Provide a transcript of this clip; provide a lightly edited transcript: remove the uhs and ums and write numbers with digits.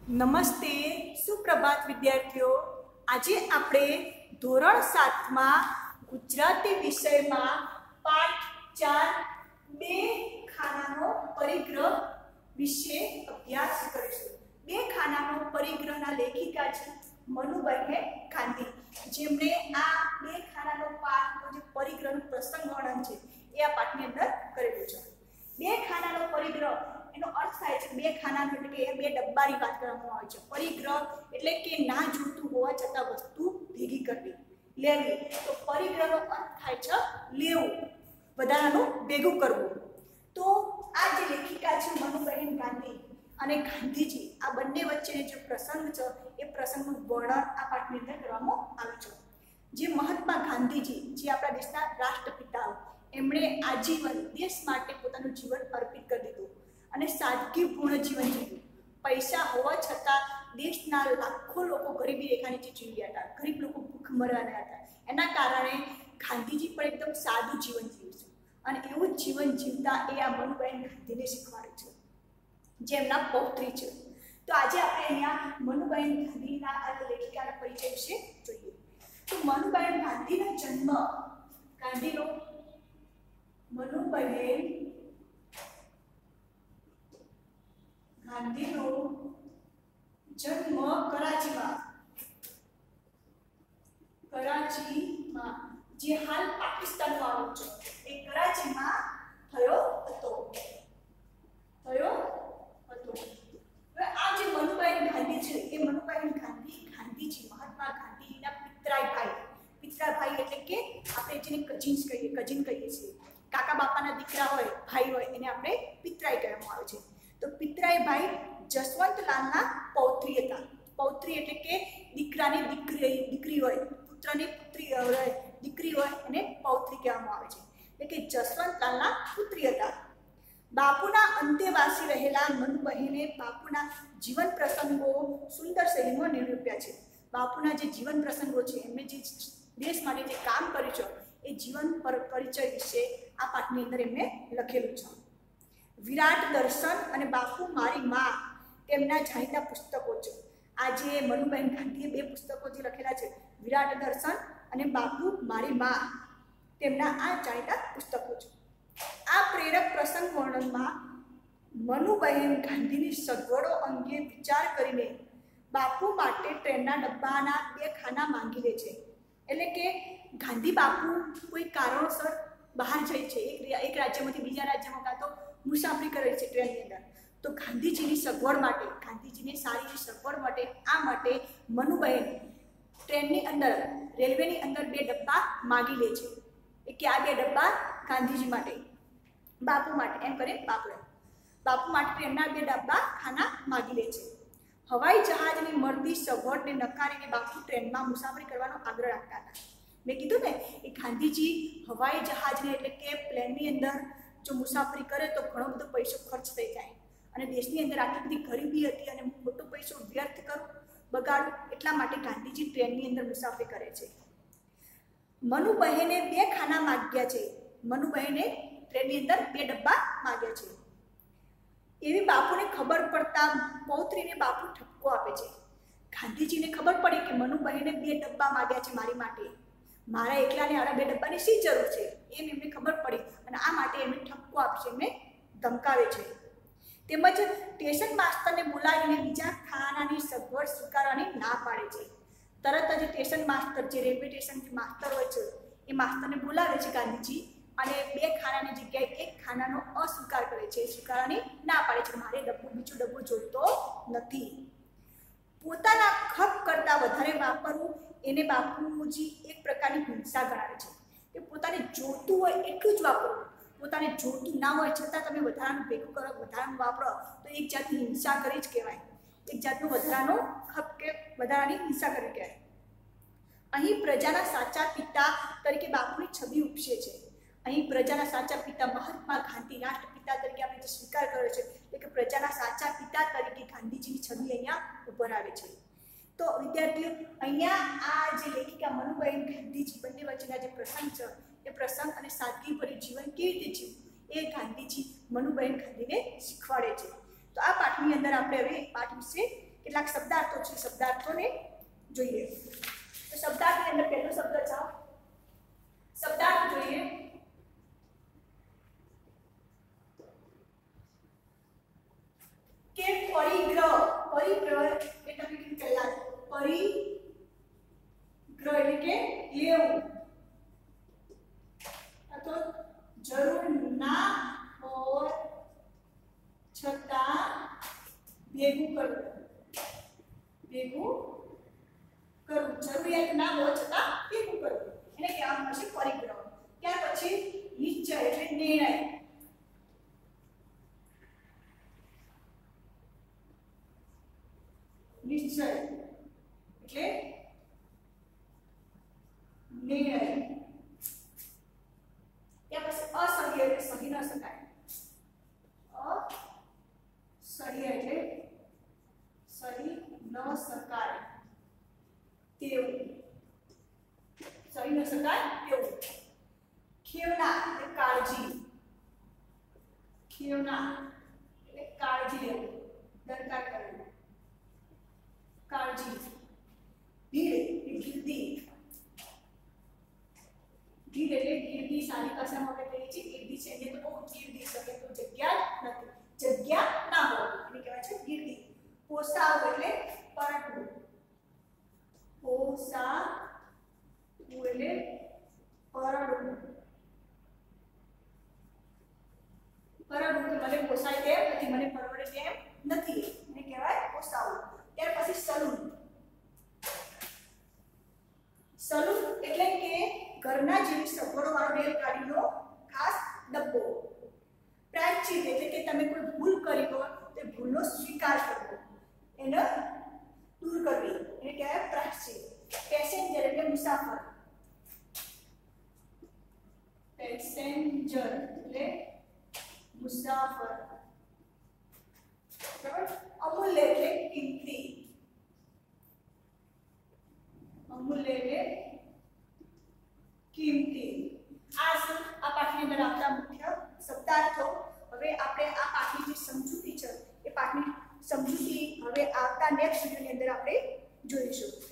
નમસ્તે, સુપ્રભાત વિદ્યાર્થીઓ। આજે આપણે ધોરણ 7 માં ગુજરાતી વિષયમાં પાઠ 4 બે ખાનાનો પરિગ્રહ વિશે અભ્યાસ કરીશું। બે ખાનાનો પરિગ્રહના લેખિકા છે મનુબહેન ગાંધી, જેમણે આ બે ખાનાનો પાઠનો જે પરિગ્રહનું પ્રસંગ વર્ણન છે એ આ પાઠની અંદર કરેલું છે। બે ખાનાનો પરિગ્રહ એનો અર્થ થાય છે બે ખાના એટલે કે બે ડબ્બાની વાત કરવામાં આવે છે। પરિગ્રહ એટલે કે ના જોતું હોવા છતાં વસ્તુ ભેગી કરવી, લેવી। તો પરિગ્રહનો અર્થ થાય છે લેવું, વધારાનું ભેગું કરવું। તો આ જે લેખિકા છે મનુબહેન ગાંધી અને ગાંધીજી, આ બંને વચ્ચેનો જે પ્રસંગ છે એ પ્રસંગનું વર્ણન આ પાઠની અંદર કરવામાં આવ્યું છે। જે મહાત્મા ગાંધીજી, જે આપણા દેશના રાષ્ટ્રપિતા, એમણે આજીવન દેશ માટે પોતાનું જીવન અર્પિત કરી દીધું અને સાદગીપૂર્ણ જીવન જીવ્યું। પૈસા હોવા છતાં દેશના લાખો લોકો ગરીબી રેખા નીચે જીવ્યા હતા, ગરીબ લોકો ભૂખ મરવાના હતા। એના કારણે ગાંધીજી પણ એકદમ સાદું જીવન જીવ્યું અને એવું જ જીવન જીવતા એ આ મનુબહેન ગાંધીને શીખવાડે છે, જે એમના પૌત્રી છે। તો આજે આપણે અહીંયા મનુબહેન ગાંધીના આ લેખિકાના પરિચય વિશે જોઈએ। તો મનુબહેન ગાંધીનો જન્મ, ગાંધીનો મનુબહેન ગાંધીનો જન્મ કરાચીમાં, જે હાલ પાકિસ્તાનમાં આવેલું છે, એ કરાચીમાં થયો હતો। હવે આ જે મનુબહેન ગાંધી છે એ મનુબહેન ગાંધી ગાંધીજી મહાત્મા ગાંધીજીના પિતરાઈ ભાઈ એટલે કે આપણે જેને કઝિન કહીએ છીએ, કાકા બાપાના દીકરા હોય, ભાઈ હોય, એને આપણે પિતરાઈ કહેવામાં આવે છે। તો પિતરાઈ ભાઈ જસવંતલાલના પૌત્રી હતા। પૌત્રી એટલે કે દીકરાની દીકરી હોય, પુત્રની પુત્રી હોય, દીકરી હોય એને પૌત્રી કહેવામાં આવે છે, એટલે કે જસવંતલાલના પુત્રી હતા। બાપુના અંતેવાસી રહેલા મનુબહેને બાપુના જીવન પ્રસંગો સુંદર શૈલીમાં નિરૂપ્યા છે। બાપુના જે જીવન પ્રસંગો છે, એમણે જે દેશ માટે જે કામ કર્યું છે એ જીવન પરિચય વિશે આ પાઠની અંદર એમણે લખેલું છે। વિરાટ દર્શન અને બાપુ મારી માં તેમના જાણીતા પુસ્તકો છે। આ જે મનુબહેન ગાંધીએ બે પુસ્તકો જે લખેલા છે, વિરાટ દર્શન અને બાપુ મારી માં, તેમના આ જાણીતા પુસ્તકો છે। આ પ્રેરક પ્રસંગ વર્ણનમાં મનુબહેન ગાંધીની સગવડો અંગે વિચાર કરીને બાપુ માટે ટ્રેનના ડબ્બાના બે ખાના માંગી લે છે। એટલે કે ગાંધી બાપુ કોઈ કારણોસર બહાર જાય છે, એક રાજ્યમાંથી બીજા રાજ્યમાં, કાં તો મુસાફરી કરે છે ટ્રેનની અંદર, તો ગાંધીજીની સગવડ માટે, ગાંધીજીને સારી સગવડ માટે, આ માટે મનુબહેન ટ્રેનની અંદર, રેલવેની અંદર બે ડબ્બા માગી લે છે। એ કે આ બે ડબ્બા ગાંધીજી માટે, બાપુ માટે, એમ કરે બાપુ માટે ટ્રેનના બે ડબ્બા ખાના માગી લે છે। હવાઈ જહાજની મળતી સગવડને નકારીને બાપુ ટ્રેનમાં મુસાફરી કરવાનો આગ્રહ રાખતા હતા। મેં કીધું ને એ ગાંધીજી હવાઈ જહાજને એટલે કે પ્લેનની અંદર જો મુસાફરી કરે તો ઘણો બધો પૈસો ખર્ચ થઈ જાય અને દેશની અંદર આટલી બધી ગરીબી હતી અને મોટો પૈસો વ્યર્થ બગાડું, એટલા માટે ગાંધીજી ટ્રેનની અંદર મુસાફરી કરે છે। મનુબહેને બે ખાના માગ્યા છે, મનુબહેને ટ્રેનની અંદર બે ડબ્બા માગ્યા છે। એવી બાપુને ખબર પડતા પૌત્રીને બાપુ ઠપકો આપે છે। ગાંધીજીને ખબર પડી કે મનુબહેને બે ડબ્બા માગ્યા છે મારી માટે, મારા એકલાને આડા બે ડબ્બાની શી જરૂર છે, એમ એમને ખબર પડી અને આ માટે એમને ઠપકો આપે છે, એમને ધમકાવે છે। તેમજ સ્ટેશન માસ્તરને બોલાવીને બીજા ખાનાની સગવડ સ્વીકારવાની ના પાડે છે। તરત જ સ્ટેશન માસ્તર, જે રેલવે સ્ટેશન માસ્તર હોય છે, એ માસ્તરને બોલાવે છે ગાંધીજી અને બે ખાનાની જગ્યાએ એક ખાનાનો અસ્વીકાર કરે છે, સ્વીકારવાની ના પાડે છે, મારે બીજો ડબ્બો જોઈતો નથી। પોતાના ખપ કરતાં વધારે વાપરવું એને બાપુજી એક પ્રકારની હિંસા ગણાવે છે કે પોતાને જોતું હોય એટલું જ વાપરવું, પોતાને જોતું ના હોય છતાં તમે વધારાનું ભેગું કરો, વધારાનું વાપરો તો એક જાતની હિંસા કરી જ કહેવાય, એક જાતનું વધારાનો ખપ કે વધારાની હિંસા કરી કહેવાય। અહીં પ્રજાના સાચા પિતા તરીકે બાપુની છબી ઉપસે છે। અહીં પ્રજાના સાચા પિતા મહાત્મા ગાંધી, રાષ્ટ્રપિતા તરીકે આપણે જે સ્વીકાર કર્યો છે, એટલે કે પ્રજાના સાચા પિતા તરીકે ગાંધીજીની છબી અહીંયા ઉભર આવે છે। તો વિદ્યાર્થીઓ, અહીંયા આ જે લેખિકા મનુબહેન ગાંધીજી બંને વચ્ચેના જે પ્રસંગ છે, એ પ્રસંગ અને સાદગીભર્યું જીવન કેવી રીતે જીવવું એ ગાંધીજી મનુબહેન ગાંધીને શીખવાડે છે। તો આ પાઠની અંદર આપણે હવે પાઠ વિશે કેટલાક શબ્દાર્થો છે, શબ્દાર્થોને જોઈએ. તો શબ્દાર્થની અંદર પહેલો શબ્દ છે, શબ્દાર્થ જોઈએ. કે પરિગ્રહ. પરિગ્રહ એટલે તમે કીધું પહેલા પરિગ્રહ એટલે કે લેવું અથવા જરૂર ના હોય છતાં ભેગું કરવું. ભેગું કરવું, જરૂરિયાત ના હોય છતાં ભેગું કરવું, એને કહેવામાં આવે છે પરિગ્રહ. ત્યાર પછી નિશ્ચય એટલે નિર્ણય. નિશ્ચય એટલે નિર્ણય. ત્યાર પછી અસહ્ય એટલે સહી ન શકાય. અસહ્ય એટલે સહી ન શકાય તેવું. સહી ન શકાય તેવું. ખેવના એટલે કાળજી. ખેવના એટલે કાળજી લેવું, દરકાર કરવું, કાળજી. ભીડ એટલે ગીર્દી. ભીડ એટલે ગીર્દી. સારી ભાષામાં આપણે કહીએ છીએ ગીર્દી છે, એટલે તો બહુ ગીર્દી શકે તો જગ્યા જ નથી, જગ્યા ના હોય એને કહેવાય છે ગીર્દી. પોસાવ એટલે પરણવું. પોસાવું એટલે પરણવું. પરણવું તો મને પોસાય તેમ નથી, મને પરવડે તેમ નથી, એને કહેવાય પોસાવું. ત્યાર પછી સલૂન. સલૂન એટલે કે ઘરના જેવી સગવડવાળો રેલગાડીનો ખાસ ડબ્બો. પ્રાયશ્ચિત એટલે કે તમે કોઈ ભૂલ કરી હોય તો ભૂલનો સ્વીકાર કરવો, એને દૂર કરવી, એને કહેવાય પ્રાયશ્ચિત. પેસેન્જર એટલે મુસાફર. પેસેન્જર એટલે મુસાફર. બરાબર. અમૂલ્ય એટલે કિંમતી. અમૂલ્ય એટલે કિંમતી. આ પાઠની અંદર આપતા મુખ્ય શબ્દાર્થો. હવે આપણે આ પાઠની જે સમજૂતી છે એ પાઠની સમજૂતી હવે આવતા નેક્સ્ટ વિડિયોની અંદર આપણે જોઈશું.